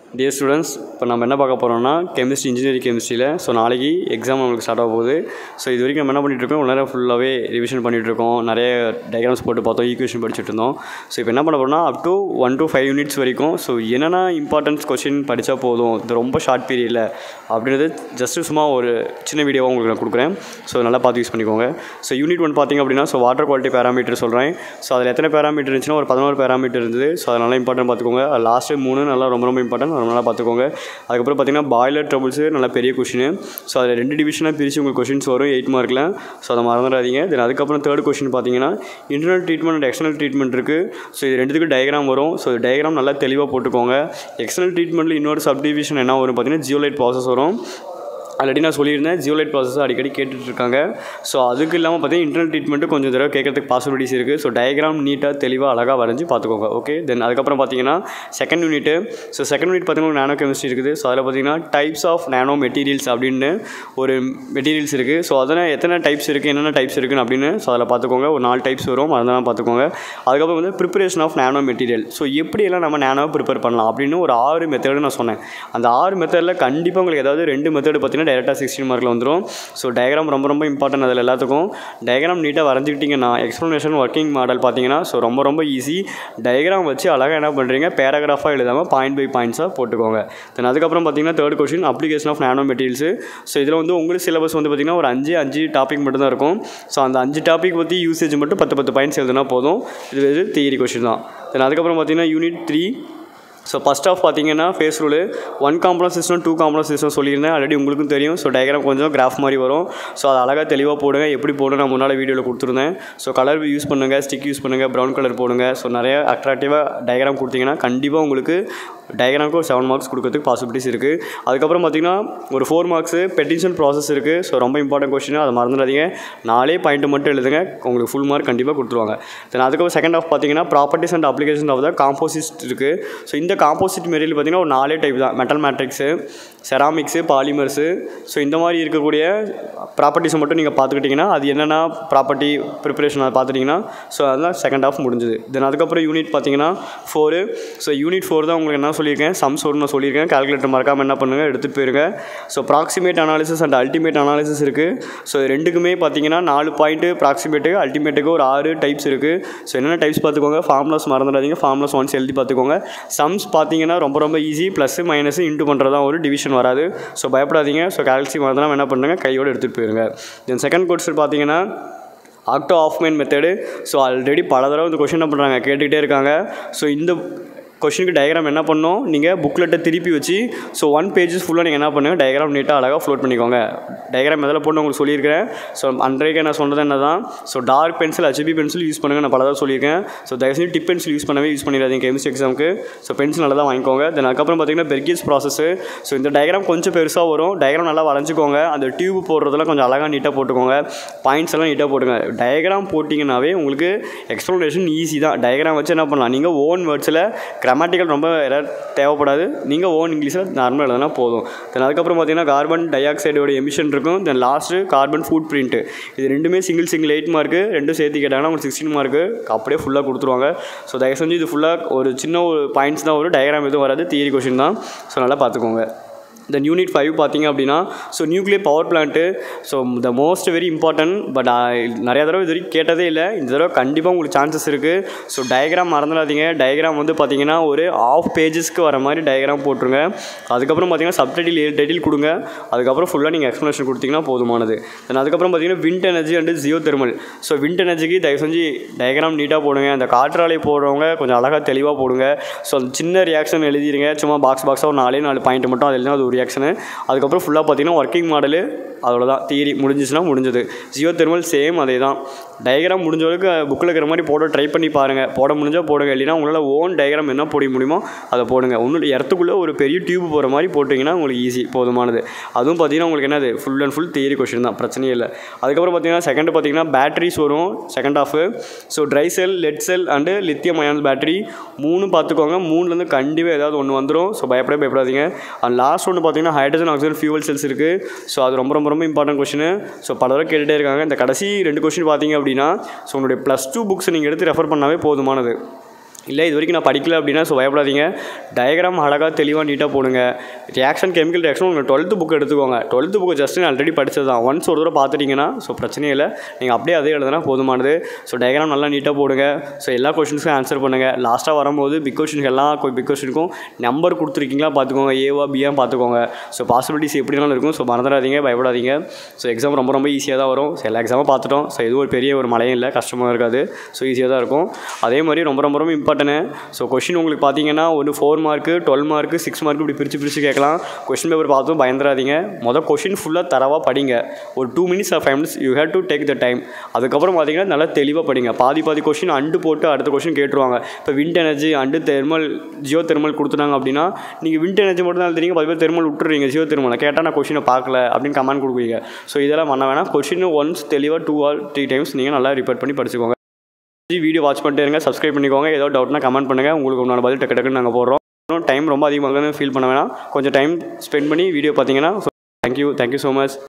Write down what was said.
Dear students, இப்போ நம்ம என்ன பார்க்க போகிறோம்னா கெமிஸ்ட்ரி, இன்ஜினியரிங் கெமிஸ்ட்ரியில். ஸோ நாளைக்கு எக்ஸாம் நம்மளுக்கு ஸ்டார்ட் ஆக போகுது. ஸோ இது வரைக்கும் நம்ம என்ன பண்ணிகிட்ருக்கோம், ஒரு நேரம் ஃபுல்லாகவே ரிவிஷன் பண்ணிகிட்ருக்கோம், நிறைய டயக்ராம்ஸ் போட்டு பார்த்தோம், ஈக்குவேஷன் படிச்சுட்டு இருந்தோம். ஸோ இப்போ என்ன பண்ண போகிறோம்னா அப் டு 1 to 5 யூனிட்ஸ் வரைக்கும் ஸோ என்னென்ன இம்பார்ட்டன்ஸ் கொஸ்டின் படித்தா போதும், இது ரொம்ப ஷார்ட் பீரியடில் அப்படின்றது ஜஸ்ட்டு சும்மா ஒரு சின்ன வீடியோவாக உங்களுக்கு நான் கொடுக்குறேன். ஸோ நல்லா பார்த்து யூஸ் பண்ணிக்கோங்க. ஸோ யூனிட் 1 பார்த்திங்க அப்படின்னா ஸோ வாட்டர் குவாலிட்டி பேராமீட்டர் சொல்கிறேன். ஸோ அதில் எத்தனை பேராமீட்டர் இருந்துச்சுன்னா ஒரு 11 பேராமீட்டர் இருந்தது. ஸோ அது நல்லா இம்பார்ட்டன்ட் பார்த்துக்கோங்க. லாஸ்ட்டு 3 நல்லா ரொம்ப இம்பார்ட்டன்ட், நல்லா பார்த்துக்கோங்க. அதுக்கப்புறம் பார்த்திங்கன்னா பாய்லர் ட்ரபிள்ஸு நல்ல பெரிய கொஷின். ஸோ அதில் 2 டிவிஷனாக பிரித்து உங்களுக்கு கொஷின்ஸ் வரும் 8 மார்க்கில். ஸோ அதை மறந்துடாதீங்க. தென் அதுக்கப்புறம் தேர்ட் கொஷின் பார்த்திங்கன்னா internal treatment and external treatment இருக்குது. ஸோ இது ரெண்டுத்துக்கு டயக்ராம் வரும். ஸோ டயக்ராம் நல்லா தெளிவாக போட்டுக்கோங்க. எக்ஸ்டர்னல் ட்ரீட்மெண்ட்டில் இன்னொரு சப் டிவிஷன் என்ன வரும் பார்த்திங்கன்னா ஜியோலைட் ப்ராசஸ் வரும். ஆல்ரெடி நான் சொல்லியிருந்தேன், ஜியோலைட் ப்ராசஸ் அடிக்கடி கேட்டுட்ருக்காங்க. ஸோ அதுக்கு இல்லாமல் பார்த்தீங்கன்னா இன்டர்னல் ட்ரீட்மெண்ட்டு கொஞ்சம் தடவை கேட்கறதுக்கு பாசிபிலிட்டிஸ் இருக்குது. ஸோ டயக்ராம் நீட்டாக தெளிவாக அழகாக வரைஞ்சி பார்த்துக்கோங்க. ஓகே, தென் அதுக்கப்புறம் பார்த்தீங்கன்னா second unit. So second unit பார்த்தீங்கன்னா நானோ கெமிஸ்ட்ரி இருக்குது. ஸோ அதில் பார்த்தீங்கன்னா டைப்ஸ் ஆஃப் நானோ மெட்டீரியல்ஸ் அப்படின்னு ஒரு மெட்டீரியல்ஸ் இருக்குது. ஸோ அதில் எத்தனை டைப்ஸ் இருக்குது, என்னென்ன டைப்ஸ் இருக்குன்னு அப்படின்னு ஸோ அதில் பார்த்துக்கோங்க. ஒரு 4 டைப்ஸ் வரும், அதெல்லாம் பார்த்துக்கோங்க. அதுக்கப்புறம் வந்து preparation of nano material. So எப்படியெல்லாம் நம்ம நானோவை ப்ரிப்பேர் பண்ணலாம் அப்படின்னு ஒரு 6 மெத்தடு நான் சொன்னேன். அந்த 6 மெத்தடில் கண்டிப்பாக உங்களுக்கு ஏதாவது 2 மெத்தடு பார்த்தீங்கன்னா டேரெக்டாக 16 மார்க்கில் வந்துடும். ஸோ டயக்ராம் ரொம்ப இம்பார்ட்டன்ட். அதில் எல்லாத்துக்கும் டயக்ராம் நீட்டாக வரைஞ்சிக்கிட்டிங்கன்னா எக்ஸ்ப்ளனேஷன் ஒர்க்கிங் மாடல் பார்த்தீங்கன்னா ஸோ ரொம்ப ஈஸி. டயக்ராம் வச்சு அழகாக என்ன பண்ணுறீங்க, பேராகிராஃபாக எழுதாமல் பாயிண்ட் பை பாயிண்ட்ஸாக போட்டுக்கோங்க. தென் அதுக்கப்புறம் பார்த்தீங்கன்னா third question application of nano materials. So இதில் வந்து உங்களுக்கு சிலபஸ் வந்து பார்த்திங்கன்னா ஒரு 5 டாபிக் மட்டும் தான் இருக்கும். ஸோ அந்த 5 டாபிக் பற்றி யூசேஜ் மட்டும் 10 பாயிண்ட்ஸ் எழுதுனா போதும். இது தியரி கொஸ்டின் தான். தென் அதுக்கப்புறம் பார்த்தீங்கன்னா யூனிட் 3. ஸோ ஃபஸ்ட் ஆஃப் பார்த்தீங்கன்னா phase rule 1 component system 2 component system சொல்லியிருந்தேன், ஆல்ரெடி உங்களுக்கும் தெரியும். ஸோ டயக்ராம் கொஞ்சம் கிராஃப் மாதிரி வரும். ஸோ அது அழகாக தெளிவாக போடுங்க. எப்படி போடுங்க நான் முன்னால் வீடியோவில் கொடுத்துருந்தேன். ஸோ கலர் யூஸ் பண்ணுங்கள், ஸ்டிக் யூஸ் பண்ணுங்கள், ப்ரௌன் கலர் போடுங்க. ஸோ நிறைய அட்ராக்டிவாக டயக்ராம் கொடுத்தீங்கன்னா கண்டிப்பாக உங்களுக்கு டயக்ராமுக்கு ஒரு 7 மார்க்ஸ் கொடுக்கறதுக்கு பாசிபிலிட்டிஸ் இருக்குது. அதுக்கப்புறம் பார்த்திங்கன்னா ஒரு 4 மார்க்ஸு பெட்டிஷன் ப்ராசஸ் இருக்குது. ஸோ ரொம்ப இம்பார்ட்டன்ட் கொஸ்டின், அதை மறந்துடாதீங்க. 4 பாயிண்ட்டு மட்டும் எழுதுங்க, உங்களுக்கு ஃபுல் மார்க் கண்டிப்பாக கொடுத்துருவாங்க. தென் அதுக்கப்புறம் செகண்ட் ஆஃப் பார்த்திங்கன்னா properties and application of the composite இருக்குது. ஸோ இந்த காம்போசிட் மெட்டீரியல் பார்த்திங்கன்னா ஒரு 4 டைப் தான். Metal matrix, ceramics, polymers. So இந்த மாதிரி இருக்கக்கூடிய ப்ராப்பர்ட்டிஸை மட்டும் நீங்கள் பார்த்துக்கிட்டிங்கன்னா அது என்னென்ன ப்ராப்பர்ட்டி ப்ரிப்பரேஷன் அதை பார்த்துட்டிங்கன்னா ஸோ அதெல்லாம் செகண்ட் ஆஃப் முடிஞ்சுது. தென் அதுக்கப்புறம் யூனிட் பார்த்திங்கன்னா 4. ஸோ யூனிட் 4 தான் உங்களுக்கு என்ன சொல்லியிருக்கேன், சம்ஸ் வரும் நான் சொல்லியிருக்கேன். கால்குலேட்டர் மறக்காமல் என்ன பண்ணுங்கள், எடுத்துகிட்டு போயிருங்க. So proximate analysis and ultimate analysis இருக்குது. ஸோ ரெண்டுக்குமே பார்த்தீங்கன்னா 4 பாயிண்ட்டு ப்ராக்சிமேட்டுக்கு, அல்டிமேட்டுக்கு ஒரு 6 டைப்ஸ் இருக்குது. ஸோ என்னென்ன டைப்ஸ் பார்த்துக்கோங்க, ஃபார்முலாஸ் மறந்துடாதீங்க, ஃபார்முலாஸ் ஒன்ஸ் எழுதி பார்த்துக்கோங்க. சம்ஸ் பார்த்தீங்கன்னா ரொம்ப ஈஸி, ப்ளஸ் மைனஸ் இன்ட்டு பண்ணுறது தான், ஒரு டிவிஷன் வராது. ஸோ பயப்படாதீங்க. ஸோ கால்சி மறந்துனா என்ன பண்ணுங்க, கையோடு எடுத்துகிட்டு போயிருங்க. தென் செகண்ட் கொஸ்டின் பார்த்தீங்கன்னா Otto Hoffmann method. So already பல தடவை இந்த கொஸ்டின் என்ன பண்ணுறாங்க, கேட்டுக்கிட்டே இருக்காங்க. ஸோ இந்த கொஷினுக்கு டயக்ராம் என்ன பண்ணணும், நீங்கள் புக்லெட்டை திருப்பி வச்சு ஸோ 1 பேஜஸ் ஃபுல்லாக நீங்கள் என்ன பண்ணுங்கள், டயக்ராம் நீட்டாக அழகாக ஃப்ளோட் பண்ணிக்கோங்க. டயக்ராம் எதில் போட்டு உங்களுக்கு சொல்லியிருக்கிறேன். ஸோ அன்றைக்கு நான் சொன்னது என்ன தான், so dark pencil, HB pencil use பண்ணுங்கள், நான் பல தடவை சொல்லியிருக்கேன். ஸோ தயவுசெய்து டிப் பென்சில் யூஸ் பண்ணிடாதீங்க கெமிஸ்ட்ரி எக்ஸாமுக்கு. ஸோ பென்சில் நல்லா தான் வாங்கிக்கோங்க. தென் அதுக்கப்புறம் பார்த்தீங்கன்னா பெர்கிஸ் ப்ராசஸ்ஸு. ஸோ இந்த டயக்ராம் கொஞ்சம் பெருசாக வரும், டயக்ராம் நல்லா வரைஞ்சிக்கோங்க. அந்த டியூப் போடுறதெல்லாம் கொஞ்சம் அழகாக நீட்டாக போட்டுக்கோங்க, பாயிண்ட்ஸ் எல்லாம் நீட்டாக போட்டுங்க. டயக்ராம் போட்டிங்கன்னாவே உங்களுக்கு எக்ஸ்ப்ளனேஷன் ஈஸி தான். டயக்ராம் வச்சு என்ன பண்ணலாம், நீங்கள் ஓன் வேர்ட்ஸில் கிராமட்டிக்கல் ரொம்ப தேவைப்படாது, நீங்கள் ஓன் இங்கிலீஷில் நார்மலாக எழுதுனா போதும். தென் அதுக்கப்புறம் பார்த்தீங்கன்னா கார்பன் டை ஆக்சைடோட எமிஷன் இருக்கும். Then last carbon footprint. இது ரெண்டுமே சிங்கிள் 8 மார்க்கு, ரெண்டும் சேர்த்து கேட்டாங்கன்னா உங்களுக்கு 16 மார்க்கு அப்படியே ஃபுல்லாக கொடுத்துருவாங்க. ஸோ தயவு செஞ்சு இது ஃபுல்லாக ஒரு சின்ன ஒரு பாயிண்ட்ஸ் தான் வரும், டயக்ராம் எதுவும் வராது, தியரி கொஷின் தான். ஸோ நல்லா பார்த்துக்கோங்க. தென் யூனிட் 5 பார்த்தீங்க அப்படின்னா so nuclear power plant. So the most very important. But நிறையா தடவை இது வரைக்கும் கேட்டதே இல்லை, இந்த தடவை கண்டிப்பாக உங்களுக்கு சான்சஸ் இருக்குது. ஸோ டயக்ராம் மறந்துடாதீங்க. டயக்ராம் வந்து பார்த்தீங்கன்னா ஒரு ஆஃப் பேஜஸ்க்கு வர மாதிரி டயக்ராம் போட்டுருங்க. அதுக்கப்புறம் பார்த்தீங்கன்னா சப்டைட்டில் 7 டைட்டில் கொடுங்க. அதுக்கப்புறம் ஃபுல்லாக நீங்கள் எக்ஸ்ப்ளனேஷன் கொடுத்தீங்கன்னா போதுமானது. தென் அதுக்கப்புறம் பார்த்தீங்கன்னா wind energy and geothermal. So wind எனர்ஜிக்கு தயவு செஞ்சு டயக்ராம் நீட்டாக போடுங்க. அந்த காற்றாலை போடுறவங்க கொஞ்சம் அழகாக தெளிவாக போடுங்க. ஸோ அந்த சின்ன ரியாக்ஷன் எழுதிடுங்க, சும்மா பாக்ஸாக ஒரு 4 பாயிண்ட் மட்டும் அது எழுதினா அது ஒரு ரியாக்ஷனு. அதுக்கப்புறம் ஃபுல்லாக பார்த்தீங்கன்னா ஒர்க்கிங் மாடலு, அவ்வளோதான். தியரி முடிஞ்சிச்சுன்னா முடிஞ்சது. ஜியோ தெர்மல் சேம் அதே தான். டயக்ராம் முடிஞ்ச அளவுக்கு புக்கில் இருக்கிற மாதிரி போட ட்ரை பண்ணி பாருங்கள். போட முடிஞ்சால் போடுங்க, இல்லைனா உங்களால் ஓன் டயக்ராம் என்ன போட முடியுமோ அதை போடுங்க. ஒன்றும் இடத்துக்குள்ளே ஒரு பெரிய டியூப் போகிற மாதிரி போட்டிங்கன்னா உங்களுக்கு ஈஸி, போதுமானது. அதுவும் பார்த்தீங்கன்னா உங்களுக்கு என்னது full and full theory question தான், பிரச்சனையே இல்லை. அதுக்கப்புறம் பார்த்தீங்கன்னா செகண்ட் பார்த்தீங்கன்னா பேட்டரிஸ் வரும் second of. So dry cell, lead cell and lithium ion battery 3 பார்த்துக்கோங்க. 3லேருந்து கண்டிப்பாக ஏதாவது ஒன்று வந்துடும். ஸோ பயப்படாதீங்க. அண்ட் லாஸ்ட் ஒன்று பார்த்தீங்கன்னா ஹைட்ரஜன் ஆக்சிஜன் ஃபியூவல் செல்ஸ் இருக்குது. ஸோ அது ரொம்ப இம்பார்ட்டன்ட் கொஸ்டின். ஸோ பல தடவை கேட்டுகிட்டே இருக்காங்க. இந்த கடைசி 2 கொஸ்டின் பார்த்தீங்க அப்படின்னா ஸோ உங்களுடைய +2 புக்ஸ் நீங்கள் எடுத்து ரெஃபர் பண்ணாவே போதுமானது. இல்லை இது வரைக்கும் நான் படிக்கல அப்படின்னா ஸோ பயப்படாதீங்க. டயக்ராம் அழகாக தெளிவாக நீட்டாக போடுங்க. ரியாக்ஷன் கெமிக்கல் ரியாக்ஷன் உங்களுக்கு 12th புக் எடுத்துக்கோங்க. 12th புக்கு ஜஸ்ட் நான் ஆல்ரெடி படித்தது தான். ஒன்ஸ் ஒரு தடவை பார்த்துட்டிங்கன்னா ஸோ பிரச்சனையே இல்லை. நீங்கள் அப்படியே அதே எழுதுனா போதுமானது. ஸோ டயக்ராம் நல்லா நீட்டாக போடுங்க. ஸோ எல்லா கொஷின்ஸுக்கும் ஆன்சர் பண்ணுங்கள். லாஸ்ட்டாக வரும்போது பிக் கொஷினுக்கு எல்லா பிக் கொஷினுக்கும் நம்பர் கொடுத்துருக்கீங்களா பார்த்துக்கோங்க. ஏவா பியா பார்த்துக்கோங்க. ஸோ பாசிபிலிட்டிஸ் எப்படினாலும் இருக்கும். ஸோ மறந்துடாதீங்க, பயப்படாதீங்க. ஸோ எக்ஸாம் ரொம்ப ரொம்ப ஈஸியாக தான் வரும். ஸோ எல்லா எக்ஸாமும் பார்த்துட்டோம். ஸோ இது ஒரு பெரிய ஒரு மலையும் இல்லை, கஷ்டமாக இருக்காது. ஸோ ஈஸியாக தான் இருக்கும். அதே மாதிரி ரொம்ப ரொம்ப ரொம்ப இம்பார்ட்டன்ட். ஸோ கொஷின் உங்களுக்கு பார்த்தீங்கன்னா ஒரு 4 மார்க்கு 12 மார்க்கு 6 மார்க்கு இப்படி பிரித்து கேட்கலாம். கொஷின் பேப்பர் பார்த்தும் பயந்துடாதீங்க. கொஷின் ஃபுல்லாக தரவாக படிங்க. ஒரு 2 minutes or 5 minutes you have to take the time. அதுக்கப்புறம் பார்த்தீங்கன்னா நல்லா தெளிவாக படிங்க. பாதி கொஷின் அண்டு போட்டு அடுத்த கொஷின் கேட்டுருவாங்க. இப்போ wind energy and thermal geothermal கொடுத்துட்டாங்க அப்படின்னா நீங்கள் விண்ட் எனர்ஜி மட்டும் தான் எழுதுறீங்க, 10 பேர் தெர்மல் விட்டுறீங்க. ஜியோ தெர்மலை கேட்டால் நான் கொஷினை பார்க்கல அப்படின்னு கமெண்ட் கொடுக்குறீங்க. ஸோ இதெல்லாம் பண்ண வேணாம். கொஷின் ஒன்ஸ் தெளிவாக 2 or 3 times நீங்கள் நல்லா ரிப்பீட் பண்ணி படிச்சுக்கோங்க. வீடியோ வாட்ச் பண்ணிட்டே இருங்க, சப்ஸ்கிரைப் பண்ணிக்கோங்க. ஏதோ டவுட்னா கமெண்ட் பண்ணுங்கள். உங்களுக்கு உன்னோட பதில் டக்குன்னு நாங்கள் போடுறோம். டைம் ரொம்ப அதிகமாக ஃபீல் பண்ண வேணாம். கொஞ்சம் டைம் ஸ்பெண்ட் பண்ணி வீடியோ பார்த்தீங்கன்னா தேங்க்யூ ஸோ மச்.